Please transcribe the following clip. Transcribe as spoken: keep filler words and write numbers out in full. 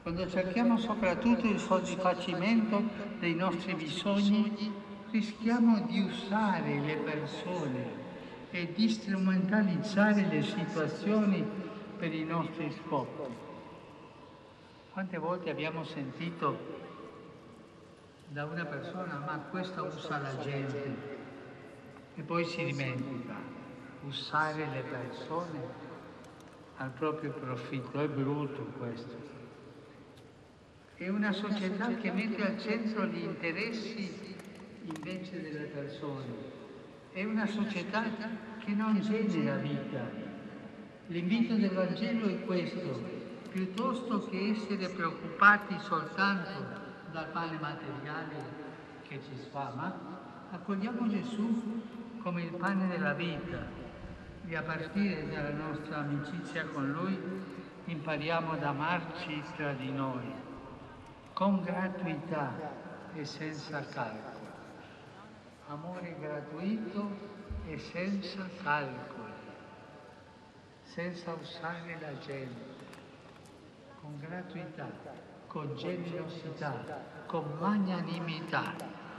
Quando cerchiamo soprattutto il soddisfacimento dei nostri bisogni, rischiamo di usare le persone e di strumentalizzare le situazioni per i nostri scopi. Quante volte abbiamo sentito da una persona, ma questa usa la gente, e poi si dimentica. Usare le persone al proprio profitto, è brutto questo. È una società che mette al centro gli interessi invece delle persone. È una società che non genera vita. L'invito del Vangelo è questo: piuttosto che essere preoccupati soltanto dal pane materiale che ci sfama, accogliamo Gesù come il pane della vita e a partire dalla nostra amicizia con Lui impariamo ad amarci tra di noi, con gratuità e senza calcolo. Amore gratuito e senza calcoli, senza usare la gente, con gratuità, con generosità, con magnanimità.